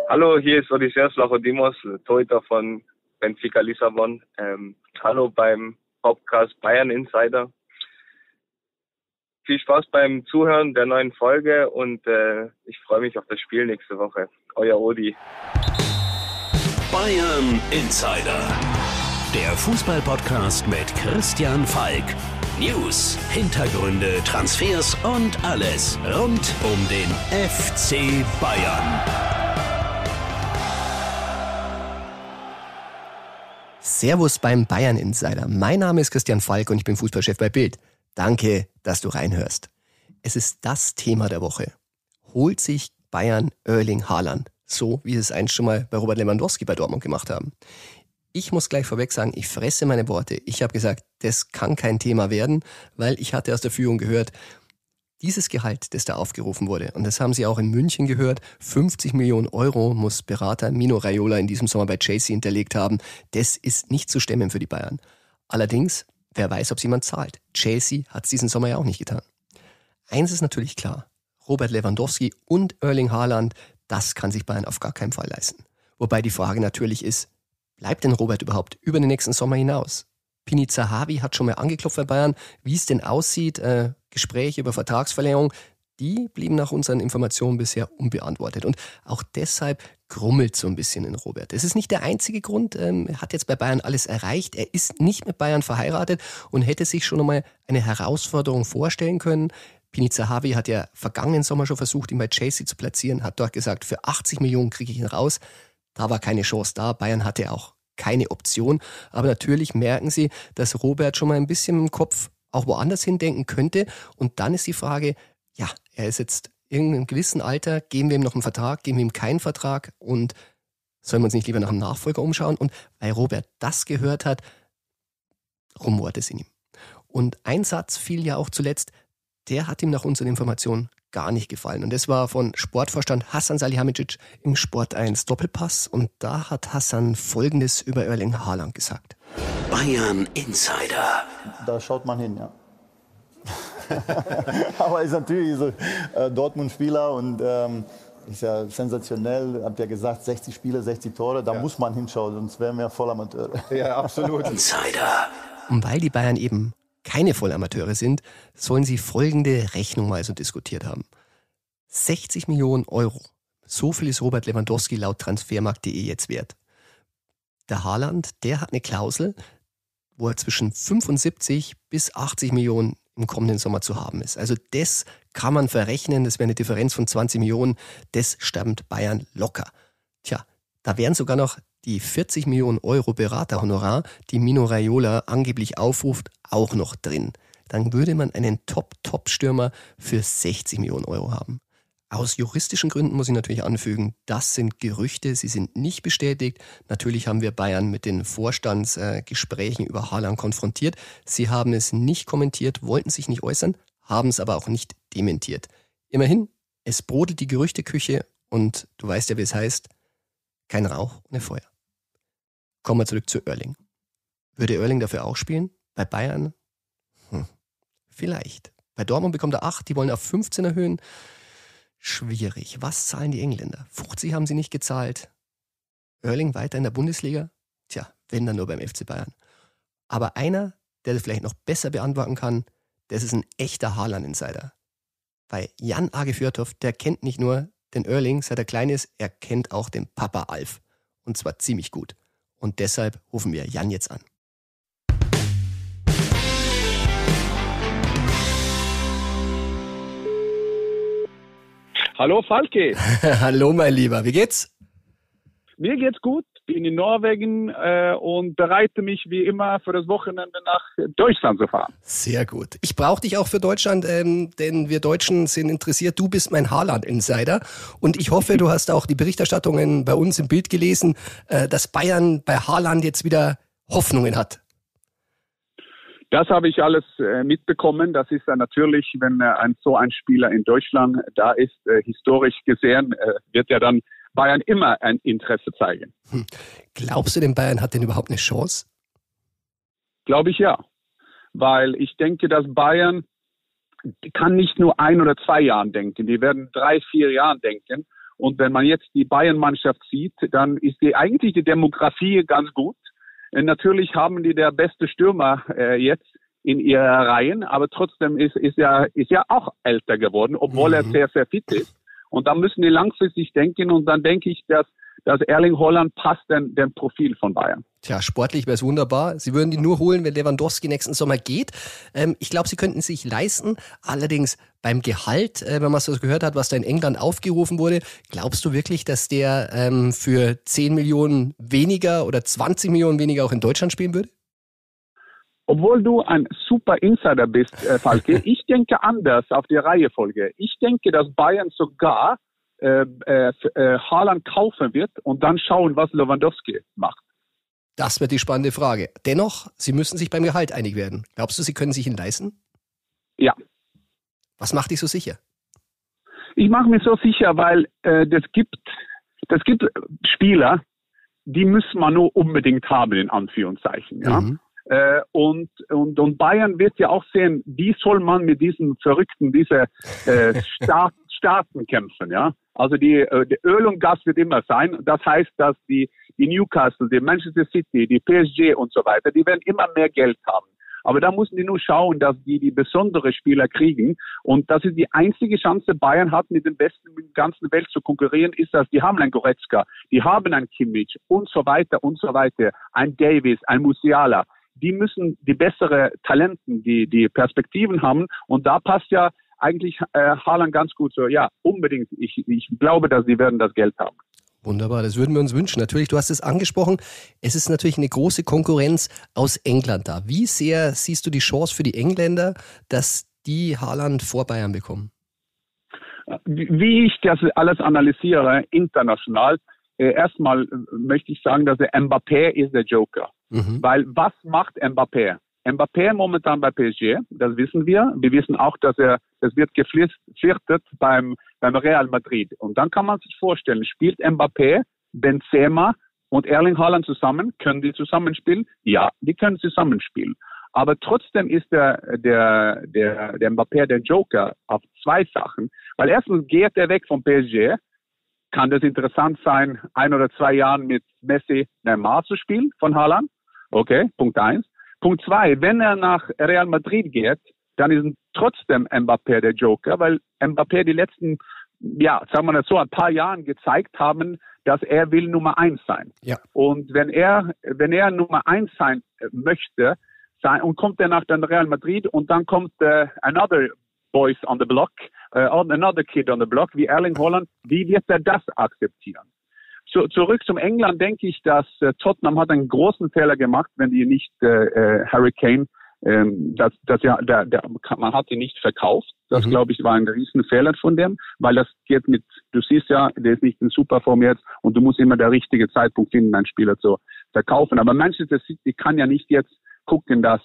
Hallo, hier ist Odysseas Lachodimos, Torhüter von Benfica Lissabon. Hallo beim Podcast Bayern Insider. Viel Spaß beim Zuhören der neuen Folge und ich freue mich auf das Spiel nächste Woche. Euer Odi. Bayern Insider, der Fußball-Podcast mit Christian Falk. News, Hintergründe, Transfers und alles rund um den FC Bayern. Servus beim Bayern Insider. Mein Name ist Christian Falk und ich bin Fußballchef bei Bild. Danke, dass du reinhörst. Es ist das Thema der Woche. Holt sich Bayern Erling Haaland, so wie sie es einst schon mal bei Robert Lewandowski bei Dortmund gemacht haben? Ich muss gleich vorweg sagen, ich fresse meine Worte. Ich habe gesagt, das kann kein Thema werden, weil ich hatte aus der Führung gehört, dieses Gehalt, das da aufgerufen wurde, und das haben sie auch in München gehört, 50 Millionen Euro muss Berater Mino Raiola in diesem Sommer bei Chelsea hinterlegt haben. Das ist nicht zu stemmen für die Bayern. Allerdings, wer weiß, ob es jemand zahlt. Chelsea hat es diesen Sommer ja auch nicht getan. Eins ist natürlich klar, Robert Lewandowski und Erling Haaland, das kann sich Bayern auf gar keinen Fall leisten. Wobei die Frage natürlich ist, bleibt denn Robert überhaupt über den nächsten Sommer hinaus? Pini Zahavi hat schon mal angeklopft bei Bayern, wie es denn aussieht. Gespräche über Vertragsverlängerung, die blieben nach unseren Informationen bisher unbeantwortet. Und auch deshalb grummelt so ein bisschen in Robert. Es ist nicht der einzige Grund. Er hat jetzt bei Bayern alles erreicht. Er ist nicht mit Bayern verheiratet und hätte sich schon einmal eine Herausforderung vorstellen können. Pini Zahavi hat ja vergangenen Sommer schon versucht, ihn bei Chelsea zu platzieren, hat dort gesagt, für 80 Millionen kriege ich ihn raus. Da war keine Chance da. Bayern hatte auch keine Option. Aber natürlich merken sie, dass Robert schon mal ein bisschen im Kopf auch woanders hindenken könnte. Und dann ist die Frage, ja, er ist jetzt in einem gewissen Alter, geben wir ihm noch einen Vertrag, geben wir ihm keinen Vertrag und sollen wir uns nicht lieber nach einem Nachfolger umschauen? Und weil Robert das gehört hat, rumort es in ihm. Und ein Satz fiel ja auch zuletzt, der hat ihm nach unseren Informationen gar nicht gefallen. Und das war von Sportvorstand Hasan Salihamidzic im Sport 1 Doppelpass. Und da hat Hasan Folgendes über Erling Haaland gesagt. Bayern Insider. Da schaut man hin, ja. Aber ist natürlich so Dortmund-Spieler und ist ja sensationell. Habt ja gesagt, 60 Spiele, 60 Tore, da muss man hinschauen, sonst wären wir Vollamateure. Ja, absolut. Insider. Und weil die Bayern eben keine Vollamateure sind, sollen sie folgende Rechnung mal so diskutiert haben. 60 Millionen Euro. So viel ist Robert Lewandowski laut Transfermarkt.de jetzt wert. Der Haaland, der hat eine Klausel, wo er zwischen 75 bis 80 Millionen im kommenden Sommer zu haben ist. Also das kann man verrechnen, das wäre eine Differenz von 20 Millionen, das stammt Bayern locker. Tja, da wären sogar noch die 40 Millionen Euro Beraterhonorar, die Mino Raiola angeblich aufruft, auch noch drin. Dann würde man einen Top-Stürmer für 60 Millionen Euro haben. Aus juristischen Gründen muss ich natürlich anfügen, das sind Gerüchte, sie sind nicht bestätigt. Natürlich haben wir Bayern mit den Vorstandsgesprächen über Haaland konfrontiert. Sie haben es nicht kommentiert, wollten sich nicht äußern, haben es aber auch nicht dementiert. Immerhin, es brodelt die Gerüchteküche und du weißt ja, wie es heißt, kein Rauch ohne Feuer. Kommen wir zurück zu Erling. Würde Erling dafür auch spielen? Bei Bayern? Vielleicht. Bei Dortmund bekommt er 8, die wollen auf 15 erhöhen. Schwierig. Was zahlen die Engländer? 50 haben sie nicht gezahlt. Erling weiter in der Bundesliga? Tja, wenn dann nur beim FC Bayern. Aber einer, der das vielleicht noch besser beantworten kann, das ist ein echter Haaland-Insider. Weil Jan Age Fjørtoft, der kennt nicht nur den Erling, seit er klein ist, er kennt auch den Papa Alf. Und zwar ziemlich gut. Und deshalb rufen wir Jan jetzt an. Hallo Falke. Hallo mein Lieber, wie geht's? Mir geht's gut. Bin in Norwegen und bereite mich wie immer für das Wochenende nach Deutschland zu fahren. Sehr gut. Ich brauche dich auch für Deutschland, denn wir Deutschen sind interessiert. Du bist mein Haaland-Insider und ich hoffe, du hast auch die Berichterstattungen bei uns im Bild gelesen, dass Bayern bei Haaland jetzt wieder Hoffnungen hat. Das habe ich alles mitbekommen. Das ist ja natürlich, wenn so ein Spieler in Deutschland da ist, historisch gesehen, wird ja dann Bayern immer ein Interesse zeigen. Glaubst du, denn Bayern hat denn überhaupt eine Chance? Glaube ich ja. Weil ich denke, dass Bayern kann nicht nur 1 oder 2 Jahren denken. Die werden 3, 4 Jahren denken. Und wenn man jetzt die Bayern-Mannschaft sieht, dann ist eigentlich die Demografie ganz gut. Natürlich haben die der beste Stürmer jetzt in ihrer Reihen, aber trotzdem ist ja auch älter geworden, obwohl er sehr, sehr fit ist. Und da müssen die langfristig denken und dann denke ich, dass Erling Haaland passt dem Profil von Bayern. Tja, sportlich wäre es wunderbar. Sie würden ihn nur holen, wenn Lewandowski nächsten Sommer geht. Ich glaube, sie könnten es sich leisten. Allerdings beim Gehalt, wenn man so gehört hat, was da in England aufgerufen wurde, glaubst du wirklich, dass der für 10 Millionen weniger oder 20 Millionen weniger auch in Deutschland spielen würde? Obwohl du ein super Insider bist, Falke, ich denke anders auf die Reihenfolge. Ich denke, dass Bayern sogar Haaland kaufen wird und dann schauen, was Lewandowski macht. Das wird die spannende Frage. Dennoch, sie müssen sich beim Gehalt einig werden. Glaubst du, sie können sich ihn leisten? Ja. Was macht dich so sicher? Ich mache mich so sicher, weil das gibt Spieler, die müssen man nur unbedingt haben, in Anführungszeichen. Ja? Und Bayern wird ja auch sehen, wie soll man mit diesen Verrückten, diese Staaten kämpfen. Ja? Also die Öl und Gas wird immer sein. Das heißt, dass die Newcastle, die Manchester City, die PSG und so weiter, die werden immer mehr Geld haben. Aber da müssen die nur schauen, dass die besondere Spieler kriegen. Und das ist die einzige Chance, Bayern hat, mit den Besten in der ganzen Welt zu konkurrieren, ist, dass die haben einen Goretzka, die haben einen Kimmich und so weiter, ein Davies, ein Musiala. Die müssen die bessere Talenten, die Perspektiven haben. Und da passt ja eigentlich Haaland ganz gut so. Ja, unbedingt. Ich glaube, dass sie werden das Geld haben. Wunderbar, das würden wir uns wünschen. Natürlich, du hast es angesprochen, es ist natürlich eine große Konkurrenz aus England da. Wie sehr siehst du die Chance für die Engländer, dass die Haaland vor Bayern bekommen? Wie ich das alles analysiere, international, erstmal möchte ich sagen, dass der Mbappé ist der Joker. Weil was macht Mbappé? Mbappé momentan bei PSG, das wissen wir. Wir wissen auch, dass das wird geflirtet beim Real Madrid. Und dann kann man sich vorstellen, spielt Mbappé, Benzema und Erling Haaland zusammen? Können die zusammenspielen? Ja, die können zusammenspielen. Aber trotzdem ist der Mbappé der Joker auf zwei Sachen. Weil erstens geht er weg vom PSG. Kann das interessant sein, 1 oder 2 Jahren mit Messi, Neymar zu spielen von Haaland? Okay, Punkt 1. Punkt 2, wenn er nach Real Madrid geht, dann ist trotzdem Mbappé der Joker, weil Mbappé die letzten, sagen wir das so, ein paar Jahren gezeigt haben, dass er will Nummer 1 sein. Ja. Und wenn er Nummer 1 sein möchte, und kommt er nach Real Madrid und dann kommt another boys on the block, another kid on the block, wie Erling Haaland, wie wird er das akzeptieren? Zurück zum England denke ich, dass Tottenham hat einen großen Fehler gemacht, wenn die nicht Harry Kane, man hat ihn nicht verkauft. Das, glaube ich, war ein Riesenfehler von dem, weil das geht du siehst ja, der ist nicht in Superform jetzt und du musst immer der richtige Zeitpunkt finden, einen Spieler zu verkaufen. Aber Manchester City kann ja nicht jetzt gucken, dass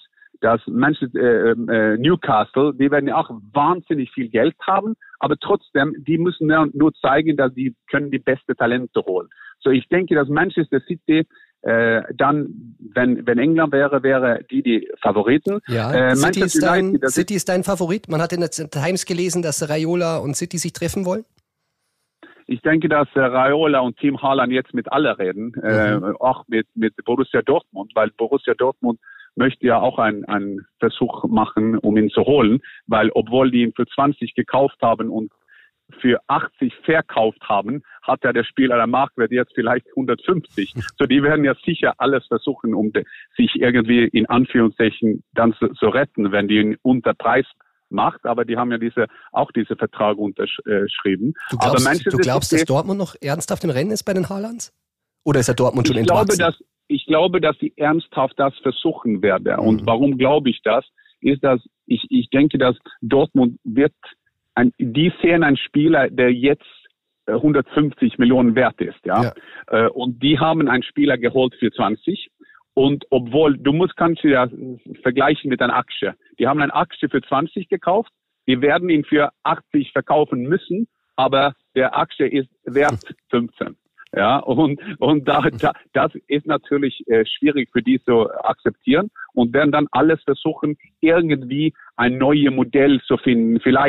Newcastle, die werden ja auch wahnsinnig viel Geld haben, aber trotzdem, die müssen nur zeigen, dass die können die beste Talente holen. So, ich denke, dass Manchester City dann, wenn England wäre die Favoriten. Ja, City ist dein Favorit. Man hat in der Times gelesen, dass Raiola und City sich treffen wollen. Ich denke, dass Raiola und Team Haaland jetzt mit alle reden, auch mit Borussia Dortmund, weil Borussia Dortmund möchte ja auch einen Versuch machen, um ihn zu holen, weil obwohl die ihn für 20 gekauft haben und für 80 verkauft haben, hat ja der Spieler der Marktwert jetzt vielleicht 150. So, die werden ja sicher alles versuchen, um sich irgendwie in Anführungszeichen dann zu retten, wenn die ihn unter Preis macht, aber die haben ja diese Vertrag unterschrieben. Du glaubst, dass Dortmund noch ernsthaft im Rennen ist bei den Haalands? Oder ist der Dortmund schon entwachsen? Ich glaube, dass sie ernsthaft das versuchen werden. Und warum glaube ich das? Ist, dass ich denke, dass Dortmund die sehen einen Spieler, der jetzt 150 Millionen wert ist, ja. Und die haben einen Spieler geholt für 20. Und obwohl, kannst du ja vergleichen mit einer Aktie. Die haben eine Aktie für 20 gekauft. Die werden ihn für 80 verkaufen müssen, aber der Aktie ist wert 15. Ja, und das ist natürlich schwierig für die zu akzeptieren und werden dann alles versuchen, irgendwie ein neues Modell zu finden. Vielleicht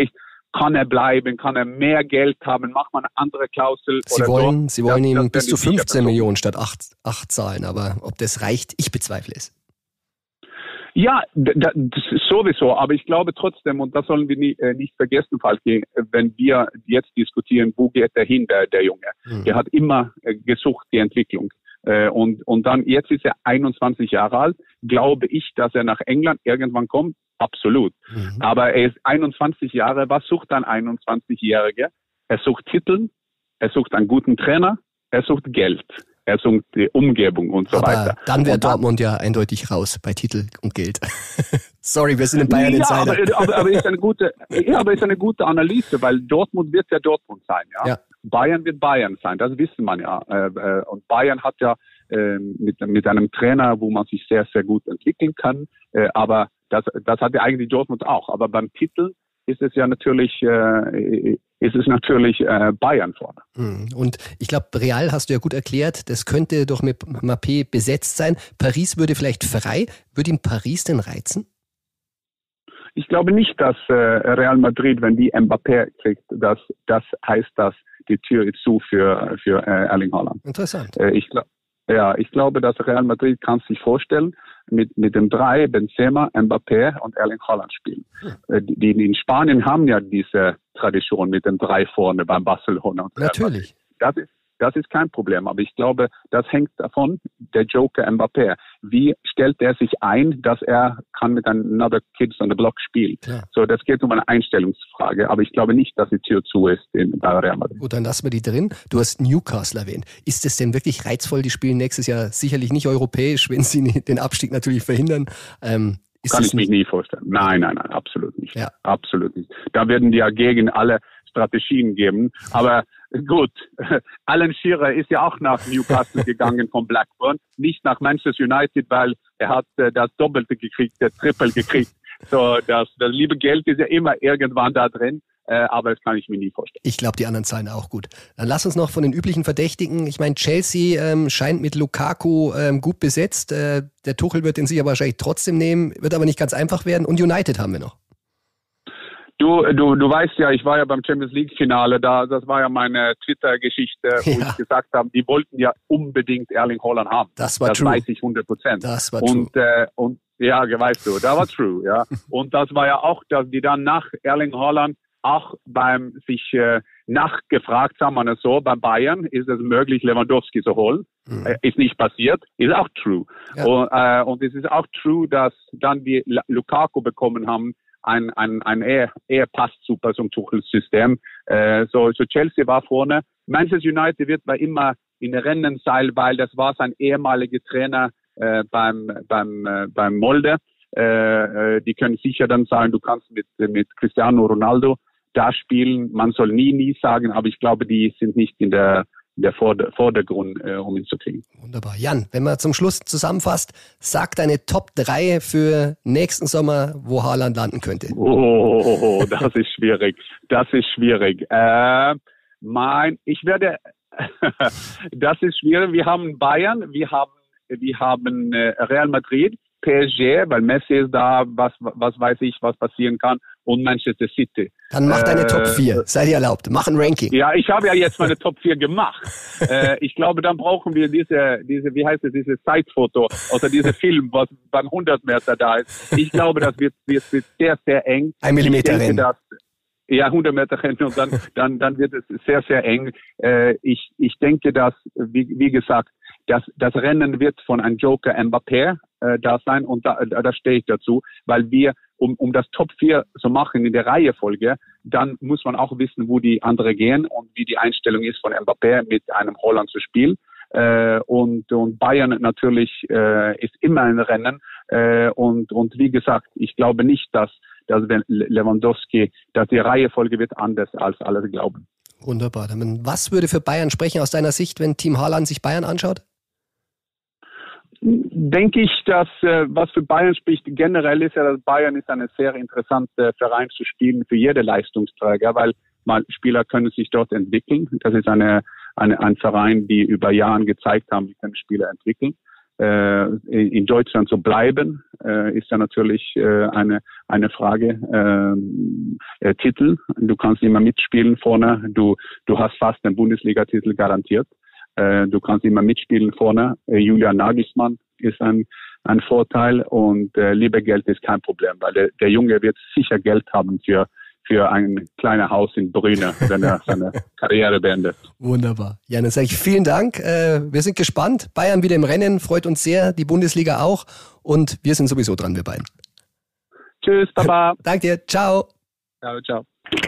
kann er bleiben, kann er mehr Geld haben, macht man eine andere Klausel? Sie wollen ihm bis zu 15 Millionen statt 8 zahlen, aber ob das reicht, ich bezweifle es. Ja, das ist sowieso, aber ich glaube trotzdem, und das sollen wir nicht vergessen, Falki, wenn wir jetzt diskutieren, wo geht der hin, der Junge? Der hat immer gesucht, die Entwicklung. Und dann, jetzt ist er 21 Jahre alt, glaube ich, dass er nach England irgendwann kommt, absolut. Aber er ist 21 Jahre, was sucht ein 21-Jähriger? Er sucht Titel, er sucht einen guten Trainer, er sucht Geld. Er sucht die Umgebung und so weiter. Dann wäre Dortmund ja eindeutig raus bei Titel und Geld. Sorry, wir sind in Bayern Insider. Aber ist eine gute Analyse, weil Dortmund wird ja Dortmund sein, ja. Bayern wird Bayern sein, das wissen man ja. Und Bayern hat ja mit einem Trainer, wo man sich sehr, sehr gut entwickeln kann. Aber das hat ja eigentlich Dortmund auch. Aber beim Titel ist es ja natürlich, Bayern vorne. Und ich glaube, Real hast du ja gut erklärt, das könnte doch mit Mbappé besetzt sein. Paris würde vielleicht frei. Würde ihm Paris denn reizen? Ich glaube nicht, dass Real Madrid, wenn die Mbappé kriegt, das heißt, dass die Tür ist zu für Erling Haaland. Interessant. Ich glaube, dass Real Madrid kann sich vorstellen, mit dem 3 Benzema, Mbappé und Erling Haaland spielen. Die in Spanien haben ja diese Tradition mit dem 3 vorne beim Barcelona. Und natürlich. Das ist kein Problem, aber ich glaube, das hängt davon, der Joker Mbappé. Wie stellt er sich ein, dass er kann mit Another Kids on the Block spielen? Ja. So, das geht um eine Einstellungsfrage, aber ich glaube nicht, dass die Tür zu ist bei Real Madrid. Gut, dann lassen wir die drin. Du hast Newcastle erwähnt. Ist es denn wirklich reizvoll? Die spielen nächstes Jahr sicherlich nicht europäisch, wenn sie den Abstieg natürlich verhindern. Kann ich mich nie vorstellen. Nein, absolut nicht. Ja. Absolut nicht. Da werden die ja gegen alle Strategien geben, aber gut, Alan Shearer ist ja auch nach Newcastle gegangen von Blackburn, nicht nach Manchester United, weil er hat das Doppelte gekriegt, das Triple gekriegt. So, das liebe Geld ist ja immer irgendwann da drin, aber das kann ich mir nie vorstellen. Ich glaube, die anderen zahlen auch gut. Dann lass uns noch von den üblichen Verdächtigen. Ich meine, Chelsea scheint mit Lukaku gut besetzt. Der Tuchel wird den sicher wahrscheinlich trotzdem nehmen, wird aber nicht ganz einfach werden. Und United haben wir noch. Du weißt ja, ich war ja beim Champions League Finale da, das war ja meine Twitter-Geschichte, wo ich gesagt habe, die wollten ja unbedingt Erling Haaland haben. Das war true. Das weiß ich 100%. Das war true. Und ja, weißt du, das war true, ja. Und das war ja auch, dass die dann nach Erling Haaland auch beim sich nachgefragt haben, man es so, bei Bayern ist es möglich, Lewandowski zu holen. Ist nicht passiert, ist auch true. Ja. Und es ist auch true, dass dann die Lukaku bekommen haben, er passt super zum Tuchel-System. So Chelsea war vorne. Manchester United wird bei immer in Rennen sein, weil das war sein ehemaliger Trainer beim Molde. Die können sicher dann sagen, du kannst mit Cristiano Ronaldo da spielen. Man soll nie sagen, aber ich glaube, die sind nicht in der Vordergrund, um ihn zu kriegen. Wunderbar. Jan, wenn man zum Schluss zusammenfasst, sag deine Top 3 für nächsten Sommer, wo Haaland landen könnte. Oh, das ist schwierig. Das ist schwierig. Das ist schwierig. Wir haben Bayern, wir haben Real Madrid, PSG, weil Messi ist da, was weiß ich, was passieren kann, und Manchester City. Dann mach deine Top 4, sei dir erlaubt, mach ein Ranking. Ja, ich habe ja jetzt meine Top 4 gemacht. Ich glaube, dann brauchen wir diese, wie heißt es, dieses Zeitfoto, oder dieser Film, was beim 100 Meter da ist. Ich glaube, das wird sehr, sehr eng. 1 Millimeter Rennen. Ja, 100 Meter Rennen, und dann wird es sehr, sehr eng. Ich denke, dass, wie gesagt, das Rennen wird von einem Joker Mbappé da sein, und da stehe ich dazu, weil wir, um das Top 4 zu machen in der Reihefolge, dann muss man auch wissen, wo die anderen gehen und wie die Einstellung ist von Mbappé mit einem Holland zu spielen. Und Bayern natürlich ist immer ein Rennen. Und wie gesagt, ich glaube nicht, dass Lewandowski, dass die Reihefolge wird anders als alle glauben. Wunderbar. Was würde für Bayern sprechen aus deiner Sicht, wenn Team Haaland sich Bayern anschaut? Denke ich, dass was für Bayern spricht generell ist ja, dass Bayern ist eine sehr interessante Verein zu spielen für jede Leistungsträger, weil Spieler können sich dort entwickeln. Das ist ein Verein, die über Jahre gezeigt haben, wie können Spieler entwickeln. in Deutschland zu bleiben, ist ja natürlich eine Frage. Titel, du kannst immer mitspielen vorne, du hast fast den Bundesliga-Titel garantiert. Du kannst immer mitspielen vorne. Julian Nagelsmann ist ein Vorteil und Liebergeld ist kein Problem, weil der Junge wird sicher Geld haben für ein kleines Haus in Brüne, wenn er seine Karriere beendet. Wunderbar. Ja, dann sage ich vielen Dank. Wir sind gespannt. Bayern wieder im Rennen, freut uns sehr, die Bundesliga auch und wir sind sowieso dran, wir beiden. Tschüss, Baba. Danke dir, ciao. Ciao, ciao.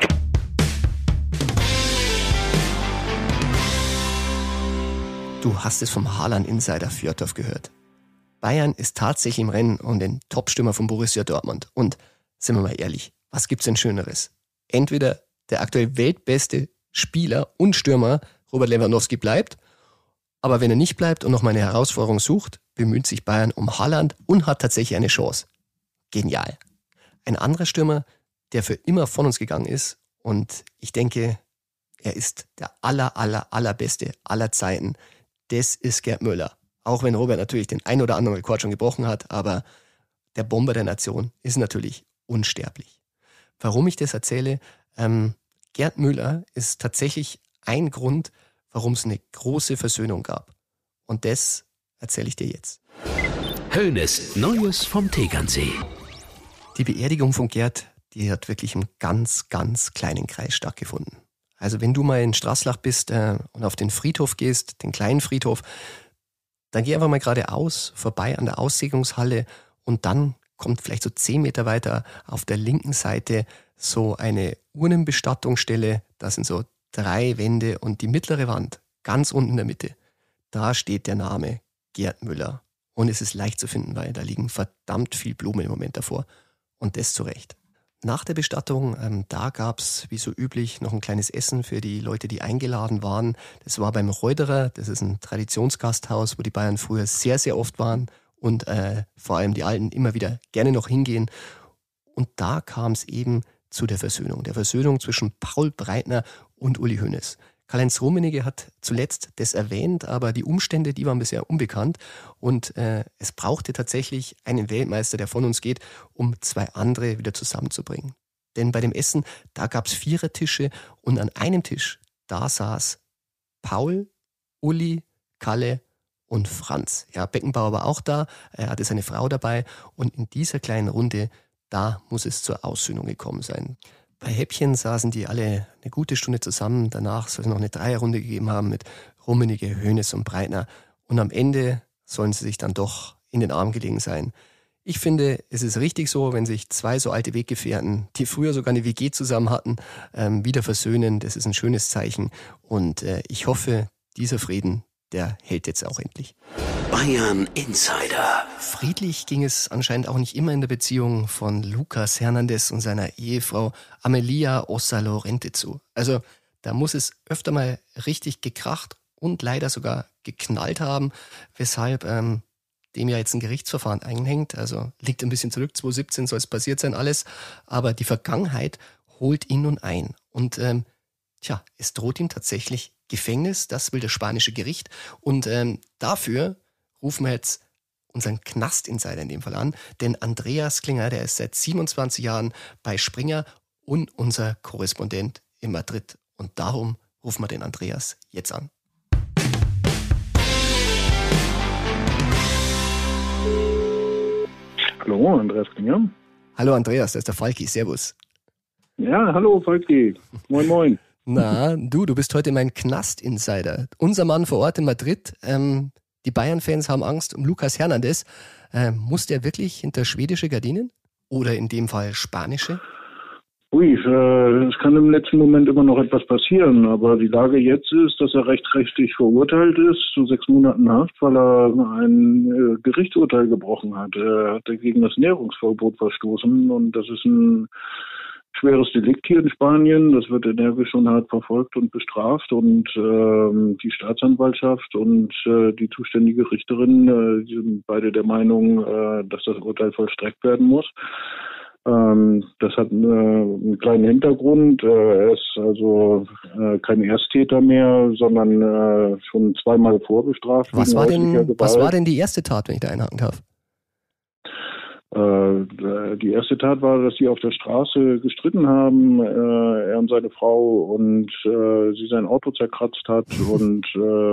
Du hast es vom Haaland-Insider Fjordhoff gehört. Bayern ist tatsächlich im Rennen um den Top-Stürmer von Borussia Dortmund. Und sind wir mal ehrlich, was gibt's denn Schöneres? Entweder der aktuell weltbeste Spieler und Stürmer Robert Lewandowski bleibt, aber wenn er nicht bleibt und noch mal eine Herausforderung sucht, bemüht sich Bayern um Haaland und hat tatsächlich eine Chance. Genial. Ein anderer Stürmer, der für immer von uns gegangen ist und ich denke, er ist der allerbeste aller Zeiten. Das ist Gerd Müller. Auch wenn Robert natürlich den ein oder anderen Rekord schon gebrochen hat, aber der Bomber der Nation ist natürlich unsterblich. Warum ich das erzähle? Gerd Müller ist tatsächlich ein Grund, warum es eine große Versöhnung gab. Und das erzähle ich dir jetzt. Hoeneß Neues vom Tegernsee. Die Beerdigung von Gerd, die hat wirklich im ganz, ganz kleinen Kreis stattgefunden. Also wenn du mal in Straßlach bist und auf den Friedhof gehst, den kleinen Friedhof, dann geh einfach mal geradeaus, vorbei an der Aussegnungshalle und dann kommt vielleicht so 10 Meter weiter auf der linken Seite so eine Urnenbestattungsstelle. Da sind so 3 Wände und die mittlere Wand, ganz unten in der Mitte, da steht der Name Gerd Müller. Und es ist leicht zu finden, weil da liegen verdammt viel Blumen im Moment davor. Und das zu Recht. Nach der Bestattung, da gab es wie so üblich noch ein kleines Essen für die Leute, die eingeladen waren. Das war beim Reuterer, das ist ein Traditionsgasthaus, wo die Bayern früher sehr, sehr oft waren und vor allem die Alten immer wieder gerne noch hingehen. Und da kam es eben zu der Versöhnung zwischen Paul Breitner und Uli Hoeneß. Karl-Heinz Rummenigge hat zuletzt das erwähnt, aber die Umstände, die waren bisher unbekannt. Und es brauchte tatsächlich einen Weltmeister, der von uns geht, um 2 andere wieder zusammenzubringen. Denn bei dem Essen, da gab es 4er-Tische und an einem Tisch, da saß Paul, Uli, Kalle und Franz. Ja, Beckenbauer war auch da, er hatte seine Frau dabei und in dieser kleinen Runde, da muss es zur Aussöhnung gekommen sein. Bei Häppchen saßen die alle eine gute Stunde zusammen. Danach soll es noch eine 3er-Runde gegeben haben mit Rummenigge, Hoeneß und Breitner. Und am Ende sollen sie sich dann doch in den Arm gelegen sein. Ich finde, es ist richtig so, wenn sich 2 so alte Weggefährten, die früher sogar eine WG zusammen hatten, wieder versöhnen. Das ist ein schönes Zeichen. Und ich hoffe, dieser Frieden, der hält jetzt auch endlich. Bayern Insider. Friedlich ging es anscheinend auch nicht immer in der Beziehung von Lucas Hernandez und seiner Ehefrau Amelia Ossa-Lorente zu. Also da muss es öfter mal richtig gekracht und leider sogar geknallt haben, weshalb dem ja jetzt ein Gerichtsverfahren einhängt. Also liegt ein bisschen zurück, 2017 soll es passiert sein alles, aber die Vergangenheit holt ihn nun ein. Und es droht ihm tatsächlich Gefängnis, das will das spanische Gericht. Und dafür rufen wir jetzt unseren Knast-Insider in dem Fall an, denn Andreas Klinger, der ist seit 27 Jahren bei Springer und unser Korrespondent in Madrid. Und darum rufen wir den Andreas jetzt an. Hallo, Andreas Klinger. Hallo Andreas, das ist der Falki, servus. Ja, hallo Falki, moin moin. Na, du bist heute mein Knast-Insider. Unser Mann vor Ort in Madrid. Die Bayern-Fans haben Angst um Lucas Hernandez. Muss der wirklich hinter schwedische Gardinen? Oder in dem Fall spanische? Ui, es kann im letzten Moment immer noch etwas passieren, aber die Lage jetzt ist, dass er rechtskräftig verurteilt ist zu 6 Monaten Haft, weil er ein Gerichtsurteil gebrochen hat. Er hat gegen das Näherungsverbot verstoßen und das ist ein schweres Delikt hier in Spanien. Das wird energisch und hart verfolgt und bestraft und die Staatsanwaltschaft und die zuständige Richterin die sind beide der Meinung, dass das Urteil vollstreckt werden muss. Das hat einen kleinen Hintergrund. Er ist also kein Ersttäter mehr, sondern schon zweimal vorbestraft. Was war denn die erste Tat, wenn ich da einhaken darf? Die erste Tat war, dass sie auf der Straße gestritten haben, er und seine Frau, und sie sein Auto zerkratzt hat. Und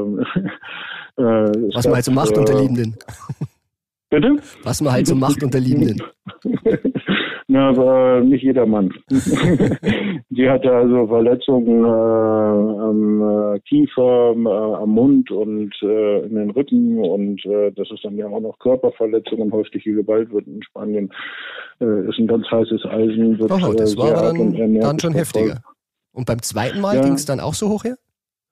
was man halt so macht unter Liebenden. Bitte? Was man halt so macht unter Liebenden. Na, aber nicht jedermann. Die hatte also Verletzungen am Kiefer, am Mund und in den Rippen, und das ist dann ja auch noch Körperverletzung, und häusliche Gewalt wird in Spanien ist ein ganz heißes Eisen. Wird, das war aber dann schon heftiger. Und beim zweiten Mal ging es dann auch so hoch her?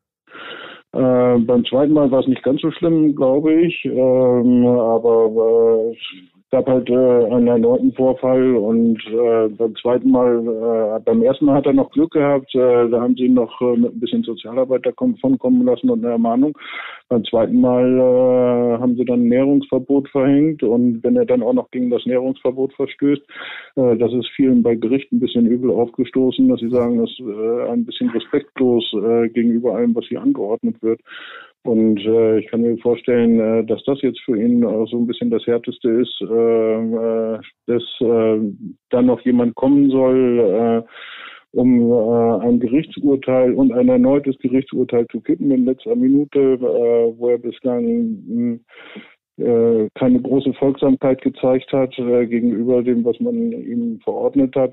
Beim zweiten Mal war es nicht ganz so schlimm, glaube ich, aber es gab halt einen erneuten Vorfall, und beim zweiten Mal, beim ersten Mal hat er noch Glück gehabt, da haben sie ihn noch mit ein bisschen Sozialarbeit davon kommen lassen und eine Ermahnung. Beim zweiten Mal haben sie dann ein Näherungsverbot verhängt, und wenn er dann auch noch gegen das Näherungsverbot verstößt, das ist vielen bei Gericht ein bisschen übel aufgestoßen, dass sie sagen, das ist ein bisschen respektlos gegenüber allem, was hier angeordnet wird. Und ich kann mir vorstellen, dass das jetzt für ihn auch so ein bisschen das Härteste ist, dass dann noch jemand kommen soll, um ein Gerichtsurteil und ein erneutes Gerichtsurteil zu kippen in letzter Minute, wo er bislang keine große Folgsamkeit gezeigt hat gegenüber dem, was man ihm verordnet hat.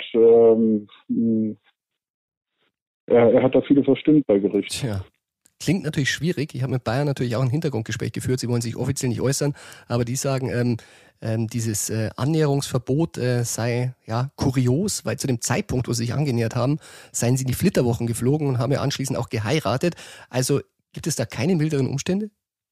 Er hat da viele verstimmt bei Gericht. Tja. Klingt natürlich schwierig. Ich habe mit Bayern natürlich auch ein Hintergrundgespräch geführt. Sie wollen sich offiziell nicht äußern, aber die sagen, dieses Annäherungsverbot sei ja kurios, weil zu dem Zeitpunkt, wo sie sich angenähert haben, seien sie in die Flitterwochen geflogen und haben ja anschließend auch geheiratet. Also gibt es da keine milderen Umstände?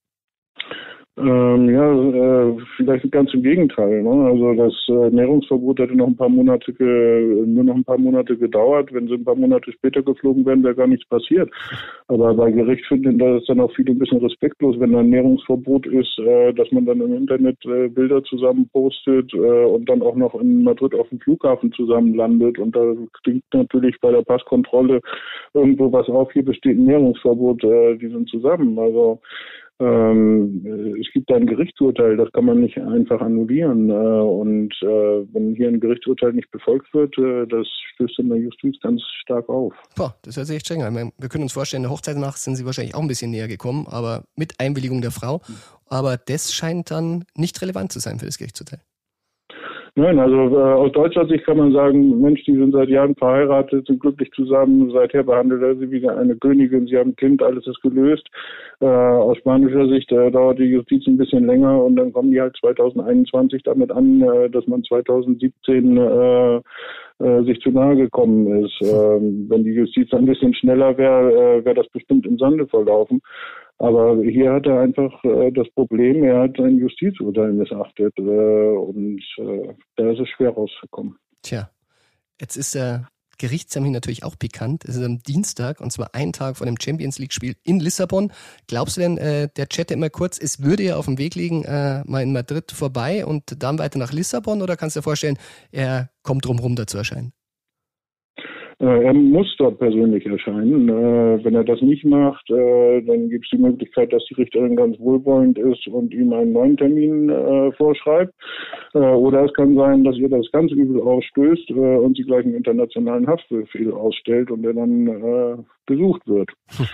Vielleicht ganz im Gegenteil. Ne? Also das Näherungsverbot hätte nur noch ein paar Monate gedauert. Wenn sie ein paar Monate später geflogen wären, wäre gar nichts passiert. Aber bei Gericht finden das dann auch viele ein bisschen respektlos, wenn ein Näherungsverbot ist, dass man dann im Internet Bilder zusammen postet und dann auch noch in Madrid auf dem Flughafen zusammen landet. Und da klingt natürlich bei der Passkontrolle irgendwo was auf, hier besteht ein Näherungsverbot, die sind zusammen. Also es gibt da ein Gerichtsurteil, das kann man nicht einfach annullieren. Und wenn hier ein Gerichtsurteil nicht befolgt wird, das stößt in der Justiz ganz stark auf. Boah, das hört sich echt streng an. Wir können uns vorstellen, der Hochzeit nach sind sie wahrscheinlich auch ein bisschen näher gekommen, aber mit Einwilligung der Frau. Aber das scheint dann nicht relevant zu sein für das Gerichtsurteil. Nein, also aus deutscher Sicht kann man sagen, Mensch, die sind seit Jahren verheiratet, sind glücklich zusammen, seither behandelt er sie wie eine Königin, sie haben ein Kind, alles ist gelöst. Aus spanischer Sicht dauert die Justiz ein bisschen länger, und dann kommen die halt 2021 damit an, dass man 2017 sich zu nahe gekommen ist. Wenn die Justiz ein bisschen schneller wäre, wäre das bestimmt im Sande verlaufen. Aber hier hat er einfach das Problem, er hat ein Justizurteil missachtet, und da ist es schwer rauszukommen. Tja, jetzt ist der Gerichtstermin natürlich auch pikant. Es ist am Dienstag, und zwar einen Tag vor dem Champions-League-Spiel in Lissabon. Glaubst du denn, der Chat immer kurz, es würde ja auf dem Weg liegen, mal in Madrid vorbei und dann weiter nach Lissabon, oder kannst du dir vorstellen, er kommt drumherum da zu erscheinen? Er muss dort persönlich erscheinen. Wenn er das nicht macht, dann gibt es die Möglichkeit, dass die Richterin ganz wohlwollend ist und ihm einen neuen Termin vorschreibt. Oder es kann sein, dass ihr das ganz übel ausstößt und sie gleich einen internationalen Haftbefehl ausstellt und er dann gesucht wird.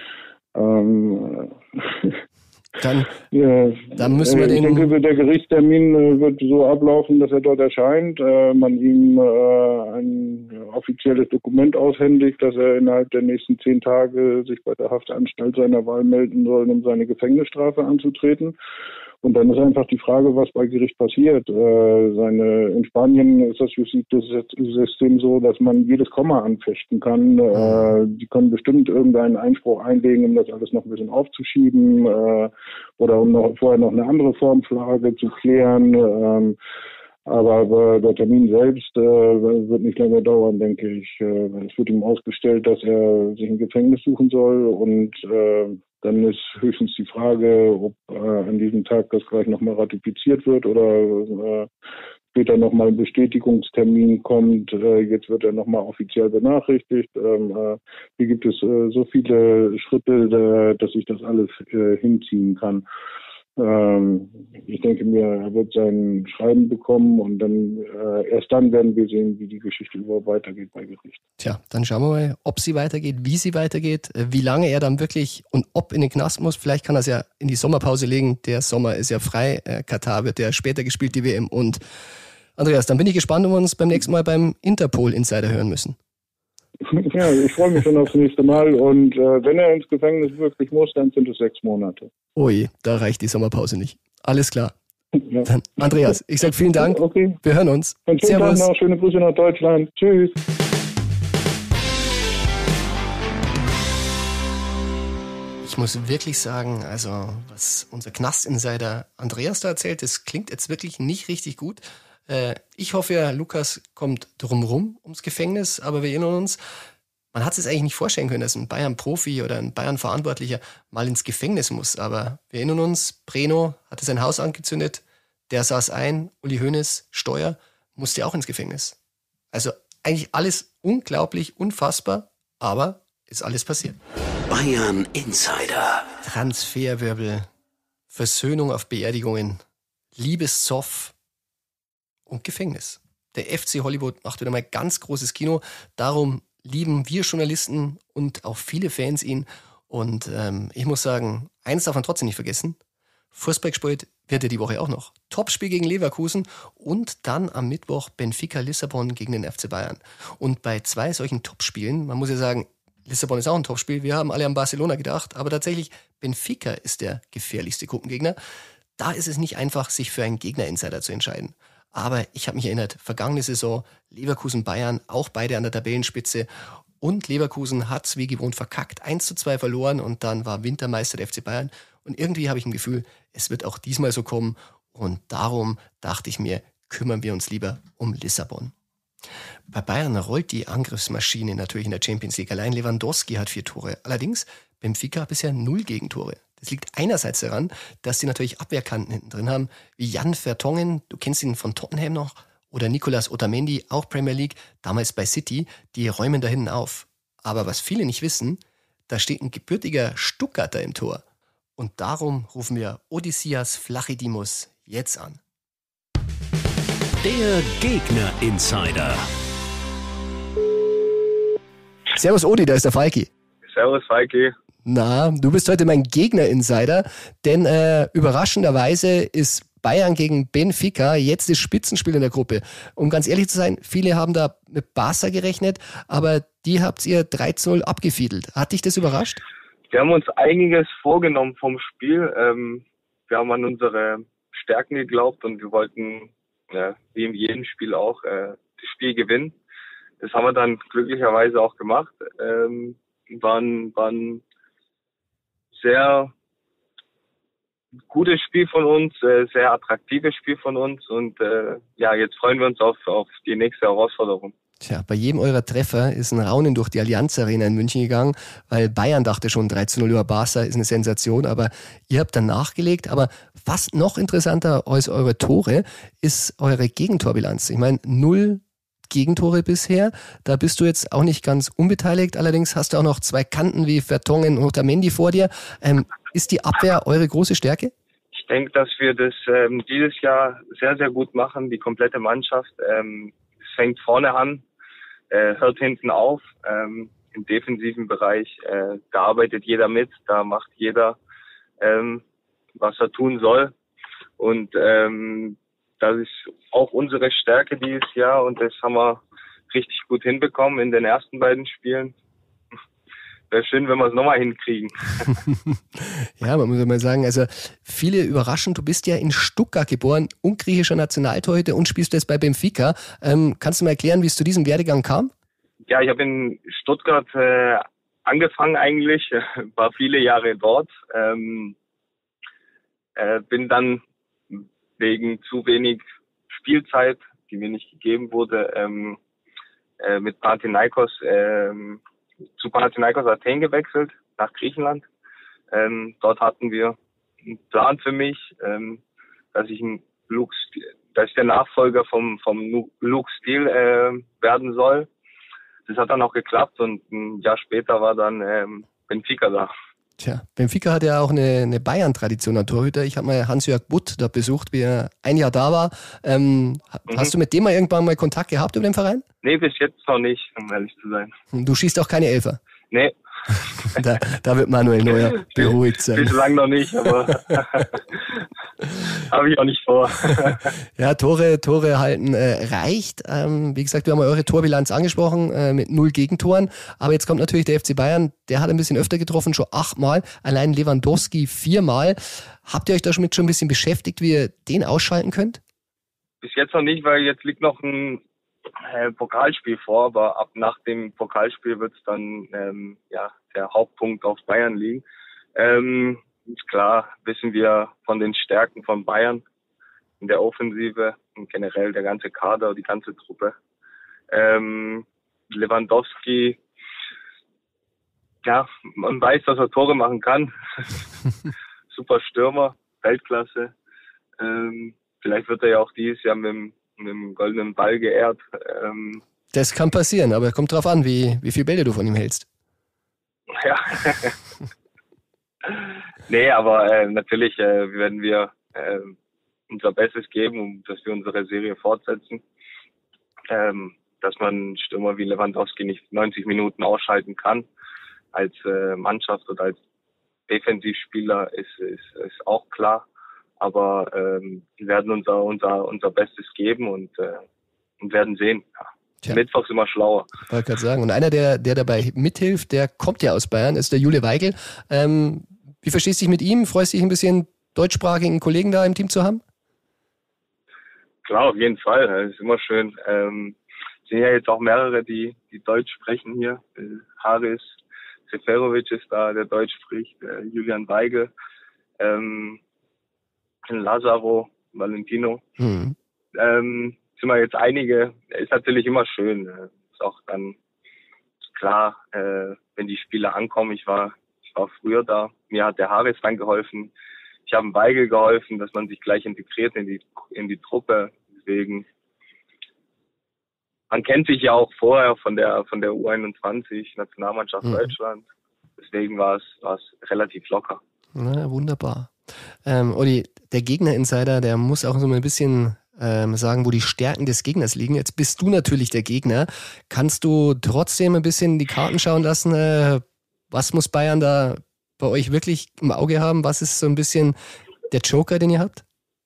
Dann müssen wir den... Ich denke, der Gerichtstermin wird so ablaufen, dass er dort erscheint, man ihm ein offizielles Dokument aushändigt, dass er innerhalb der nächsten 10 Tage sich bei der Haftanstalt seiner Wahl melden soll, um seine Gefängnisstrafe anzutreten. Und dann ist einfach die Frage, was bei Gericht passiert. In Spanien ist das Justizsystem so, dass man jedes Komma anfechten kann. Die können bestimmt irgendeinen Einspruch einlegen, um das alles noch ein bisschen aufzuschieben, oder um vorher noch eine andere Formfrage zu klären. Aber der Termin selbst wird nicht lange dauern, denke ich. Es wird ihm ausgestellt, dass er sich ein Gefängnis suchen soll, und dann ist höchstens die Frage, ob an diesem Tag das gleich nochmal ratifiziert wird oder später nochmal ein Bestätigungstermin kommt. Jetzt wird er nochmal offiziell benachrichtigt. Hier gibt es so viele Schritte, dass ich das alles hinziehen kann. Ich denke mir, er wird sein Schreiben bekommen und dann erst dann werden wir sehen, wie die Geschichte überhaupt weitergeht bei Gericht. Tja, dann schauen wir mal, ob sie weitergeht, wie sie weitergeht, wie lange er dann wirklich und ob in den Knast muss. Vielleicht kann er es ja in die Sommerpause legen. Der Sommer ist ja frei. Katar wird ja später gespielt, die WM. Und Andreas, dann bin ich gespannt, ob wir uns beim nächsten Mal beim Interpol-Insider hören müssen. Ja, ich freue mich schon aufs nächste Mal und wenn er ins Gefängnis wirklich muss, dann sind es 6 Monate. Ui, da reicht die Sommerpause nicht. Alles klar. Ja. Dann, Andreas, ich sage vielen Dank. Okay. Wir hören uns. Und schönen Tag noch, schöne Grüße nach Deutschland. Tschüss. Ich muss wirklich sagen, also was unser Knast-Insider Andreas da erzählt, das klingt jetzt wirklich nicht richtig gut. Ich hoffe ja, Lukas kommt drumrum ums Gefängnis, aber wir erinnern uns, man hat es sich eigentlich nicht vorstellen können, dass ein Bayern-Profi oder ein Bayern-Verantwortlicher mal ins Gefängnis muss. Aber wir erinnern uns, Breno hatte sein Haus angezündet, der saß ein, Uli Hoeneß, Steuer, musste auch ins Gefängnis. Also eigentlich alles unglaublich, unfassbar, aber ist alles passiert. Bayern Insider. Transferwirbel, Versöhnung auf Beerdigungen, Liebeszoff und Gefängnis. Der FC Hollywood macht wieder mal ganz großes Kino. Darum lieben wir Journalisten und auch viele Fans ihn. Und ich muss sagen, eins darf man trotzdem nicht vergessen. Fußball gespielt wird er die Woche auch noch. Topspiel gegen Leverkusen und dann am Mittwoch Benfica Lissabon gegen den FC Bayern. Und bei 2 solchen Topspielen, man muss ja sagen, Lissabon ist auch ein Topspiel, wir haben alle an Barcelona gedacht, aber tatsächlich Benfica ist der gefährlichste Gruppengegner. Da ist es nicht einfach, sich für einen Gegner-Insider zu entscheiden. Aber ich habe mich erinnert, vergangene Saison, Leverkusen-Bayern, auch beide an der Tabellenspitze. Und Leverkusen hat es wie gewohnt verkackt, 1:2 verloren und dann war Wintermeister der FC Bayern. Und irgendwie habe ich ein Gefühl, es wird auch diesmal so kommen. Und darum dachte ich mir, kümmern wir uns lieber um Lissabon. Bei Bayern rollt die Angriffsmaschine natürlich in der Champions League. Allein Lewandowski hat 4 Tore. Allerdings Benfica bisher 0 Gegentore. Das liegt einerseits daran, dass sie natürlich Abwehrkanten hinten drin haben, wie Jan Vertonghen, du kennst ihn von Tottenham noch, oder Nicolas Otamendi, auch Premier League, damals bei City, die räumen da hinten auf. Aber was viele nicht wissen, da steht ein gebürtiger Stuttgarter im Tor. Und darum rufen wir Odysseas Flachidimos jetzt an. Der Gegner-Insider. Servus Odi, da ist der Falki. Servus, Falki. Na, du bist heute mein Gegner-Insider, denn überraschenderweise ist Bayern gegen Benfica jetzt das Spitzenspiel in der Gruppe. Um ganz ehrlich zu sein, viele haben da mit Barca gerechnet, aber die habt ihr 3:0 abgefiedelt. Hat dich das überrascht? Wir haben uns einiges vorgenommen vom Spiel. Wir haben an unsere Stärken geglaubt und wir wollten, wie in jedem Spiel auch, das Spiel gewinnen. Das haben wir dann glücklicherweise auch gemacht. War ein sehr gutes Spiel von uns, sehr attraktives Spiel von uns und jetzt freuen wir uns auf die nächste Herausforderung. Tja, bei jedem eurer Treffer ist ein Raunen durch die Allianz Arena in München gegangen, weil Bayern dachte schon 3:0 über Barca ist eine Sensation, aber ihr habt dann nachgelegt. Aber fast noch interessanter als eure Tore ist eure Gegentorbilanz. Ich meine, 0 Gegentore bisher, da bist du jetzt auch nicht ganz unbeteiligt. Allerdings hast du auch noch 2 Kanten wie Vertonghen und Otamendi vor dir. Ist die Abwehr eure große Stärke? Ich denke, dass wir das dieses Jahr sehr, sehr gut machen, die komplette Mannschaft. Es fängt vorne an, hört hinten auf. Im defensiven Bereich, da arbeitet jeder mit, da macht jeder, was er tun soll. Und das ist auch unsere Stärke dieses Jahr und das haben wir richtig gut hinbekommen in den ersten beiden Spielen. Wäre schön, wenn wir es nochmal hinkriegen. Ja, man muss ja mal sagen, also viele überraschen, du bist ja in Stuttgart geboren, ungriechischer Nationaltorhüter und spielst jetzt bei Benfica. Kannst du mal erklären, wie es zu diesem Werdegang kam? Ja, ich habe in Stuttgart angefangen eigentlich, war viele Jahre dort. Bin dann wegen zu wenig Spielzeit, die mir nicht gegeben wurde, mit Panathinaikos zu Panathinaikos Athen gewechselt, nach Griechenland. Dort hatten wir einen Plan für mich, dass ich einen dass ich der Nachfolger vom Luke Steele werden soll. Das hat dann auch geklappt und ein Jahr später war dann Benfica da. Tja, Benfica hat ja auch eine Bayern-Tradition an Torhüter. Ich habe mal Hans-Jörg Butt da besucht, wie er ein Jahr da war. Hast du mit dem mal irgendwann mal Kontakt gehabt über den Verein? Nee, bis jetzt noch nicht, um ehrlich zu sein. Du schießt auch keine Elfer? Nee. Da wird Manuel Neuer beruhigt sein. Bislang noch nicht, aber habe ich auch nicht vor. Ja, Tore halten reicht. Wie gesagt, wir haben eure Torbilanz angesprochen mit 0 Gegentoren. Aber jetzt kommt natürlich der FC Bayern. Der hat ein bisschen öfter getroffen, schon 8-mal. Allein Lewandowski 4-mal. Habt ihr euch da schon ein bisschen beschäftigt, wie ihr den ausschalten könnt? Bis jetzt noch nicht, weil jetzt liegt noch ein Pokalspiel vor, aber ab nach dem Pokalspiel wird es dann der Hauptpunkt auf Bayern liegen. Ist klar, wissen wir von den Stärken von Bayern in der Offensive und generell der ganze Kader, die ganze Truppe. Lewandowski, ja, man weiß, dass er Tore machen kann. Super Stürmer, Weltklasse. Vielleicht wird er ja auch dieses Jahr mit dem goldenen Ball geehrt. Das kann passieren, aber kommt drauf an, wie viele Bälle du von ihm hältst. Ja. Nee, aber natürlich werden wir unser Bestes geben, dass wir unsere Serie fortsetzen. Dass man Stürmer wie Lewandowski nicht 90 Minuten ausschalten kann als Mannschaft oder als Defensivspieler ist auch klar. Aber wir werden unser Bestes geben und werden sehen. Ja. Tja. Mittwoch ist immer schlauer. Ich wollte gerade sagen. Und einer, der dabei mithilft, der kommt ja aus Bayern, ist der Jule Weigl. Wie verstehst du dich mit ihm? Freust du dich ein bisschen, deutschsprachigen Kollegen da im Team zu haben? Klar, auf jeden Fall. Das ist immer schön. Es sind ja jetzt auch mehrere, die Deutsch sprechen hier. Haris Seferovic ist da, der Deutsch spricht. Julian Weigl. Lazaro, Valentino. Sind wir jetzt einige, ist natürlich immer schön. Ist auch dann klar, wenn die Spieler ankommen. Ich war früher da. Mir hat der Haris dann geholfen. Ich habe dem Weigl geholfen, dass man sich gleich integriert in die Truppe. Deswegen, man kennt sich ja auch vorher von der U21 Nationalmannschaft Deutschland. Deswegen war es relativ locker. Na, wunderbar. Olli, der Gegner-Insider, der muss auch so ein bisschen sagen, wo die Stärken des Gegners liegen. Jetzt bist du natürlich der Gegner. Kannst du trotzdem ein bisschen die Karten schauen lassen? Was muss Bayern da bei euch wirklich im Auge haben? Was ist so ein bisschen der Joker, den ihr habt?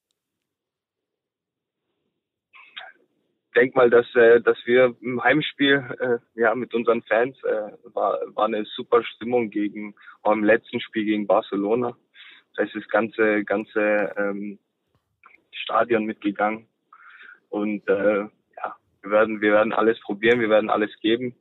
Ich denke mal, dass wir im Heimspiel mit unseren Fans war eine super Stimmung auch im letzten Spiel gegen Barcelona. Da ist das ganze Stadion mitgegangen und wir werden alles probieren, wir werden alles geben.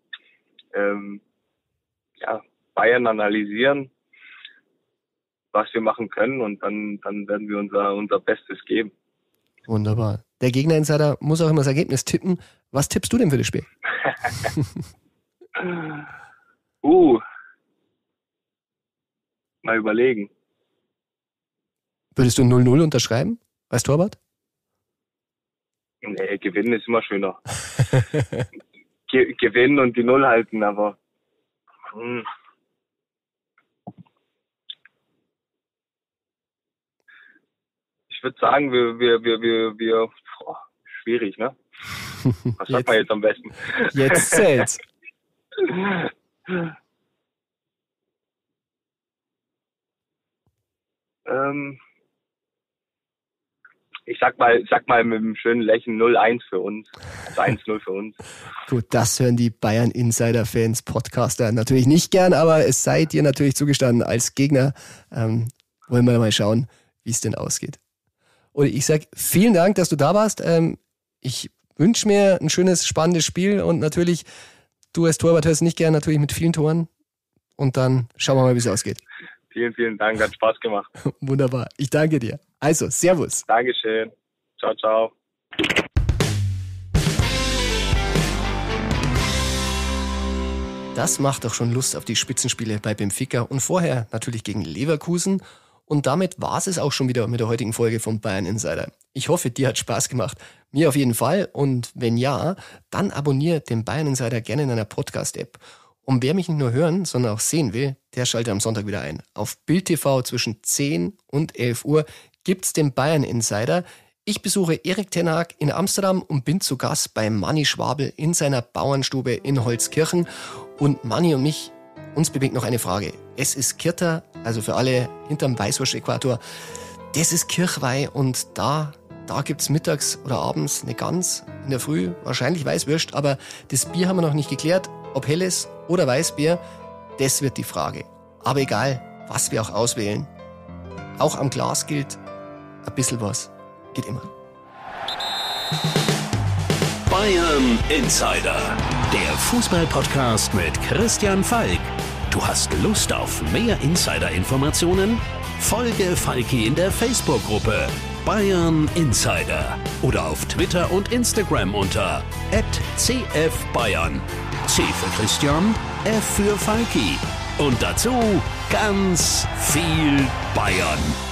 Bayern analysieren, was wir machen können und dann werden wir unser Bestes geben. Wunderbar. Der Gegner-Insider muss auch immer das Ergebnis tippen. Was tippst du denn für das Spiel? Mal überlegen. Würdest du 0-0 unterschreiben als Torwart? Nee, gewinnen ist immer schöner. Gewinnen und die Null halten, aber ich würde sagen, wir schwierig, ne? Was sagt man jetzt am besten? Jetzt zählt's. Ich sag mal mit einem schönen Lächeln 0-1 für uns. Also 1-0 für uns. Gut, das hören die Bayern-Insider-Fans, Podcaster natürlich nicht gern, aber es sei dir natürlich zugestanden, als Gegner wollen wir mal schauen, wie es denn ausgeht. Und ich sag vielen Dank, dass du da warst. Ich wünsche mir ein schönes, spannendes Spiel und natürlich, du als Torwart hörst nicht gern, natürlich mit vielen Toren. Und dann schauen wir mal, wie es ausgeht. Vielen, vielen Dank, hat Spaß gemacht. Wunderbar, ich danke dir. Also, Servus. Dankeschön. Ciao, ciao. Das macht doch schon Lust auf die Spitzenspiele bei Benfica und vorher natürlich gegen Leverkusen. Und damit war es auch schon wieder mit der heutigen Folge vom Bayern Insider. Ich hoffe, dir hat Spaß gemacht. Mir auf jeden Fall. Und wenn ja, dann abonniert den Bayern Insider gerne in einer Podcast-App. Und wer mich nicht nur hören, sondern auch sehen will, der schaltet am Sonntag wieder ein. Auf Bild TV zwischen 10 und 11 Uhr gibt's den Bayern Insider. Ich besuche Erik ten Hag in Amsterdam und bin zu Gast bei Manni Schwabel in seiner Bauernstube in Holzkirchen. Und Manni und mich, uns bewegt noch eine Frage. Es ist Kirta, also für alle hinterm Weißwurst-Äquator, das ist Kirchweih und da gibt's mittags oder abends eine Gans, in der Früh wahrscheinlich Weißwürst, aber das Bier haben wir noch nicht geklärt, ob helles oder Weißbier, das wird die Frage. Aber egal, was wir auch auswählen, auch am Glas gilt, ein bisschen was geht immer. Bayern Insider, der Fußball-Podcast mit Christian Falk. Du hast Lust auf mehr Insider-Informationen? Folge Falki in der Facebook-Gruppe Bayern Insider oder auf Twitter und Instagram unter @CFBayern. C für Christian, F für Falki. Und dazu ganz viel Bayern.